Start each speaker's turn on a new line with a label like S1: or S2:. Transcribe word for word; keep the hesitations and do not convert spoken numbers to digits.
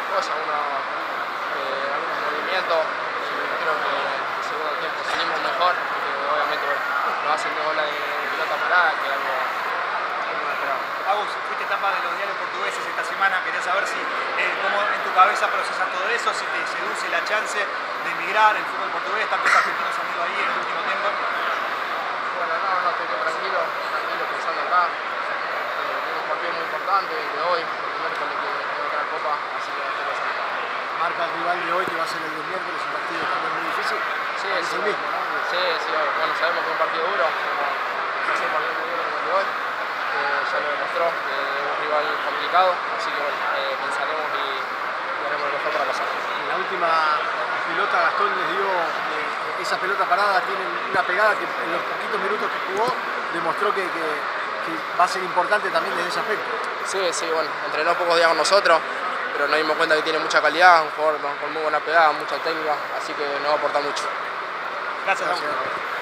S1: cosas, unos, eh, algunos movimientos. Creo que el segundo tiempo salimos mejor, porque obviamente bueno, nos hacen dos goles de pelota parada, que es algo que no esperaba.
S2: Agus, fuiste etapa de los diarios portugueses esta semana, quería saber si eh, cómo en tu cabeza procesas todo eso, si te seduce la chance de emigrar el fútbol portugués, tantos argentinos han ido ahí en el último tiempo.
S1: Bueno, no, no, estoy tranquilo, tranquilo pensando acá. Eh, tengo un partido muy importante el de hoy, el miércoles que tengo otra copa, así que estoy pensando.
S3: Marca el rival de hoy que va a ser el del miércoles, un partido también muy difícil.
S1: Sí,
S3: es
S1: sí,
S3: el mismo, ¿no?
S1: Sí, sí, bueno, sabemos que es un partido duro, como es un partido muy duro como el de hoy. Eh, ya lo demostró que es un rival complicado, así que bueno, eh, pensaremos y, y haremos lo mejor para pasar.
S3: En la última pelota Gastón les dio eh, esa pelota parada, tiene una pegada que en los poquitos minutos que jugó demostró que, que, que va a ser importante también desde ese aspecto.
S1: Sí, sí, bueno, entrenó pocos días con nosotros, pero nos dimos cuenta que tiene mucha calidad, un jugador con muy buena pegada, mucha técnica, así que nos va a aportar mucho.
S2: Gracias,
S3: Gracias.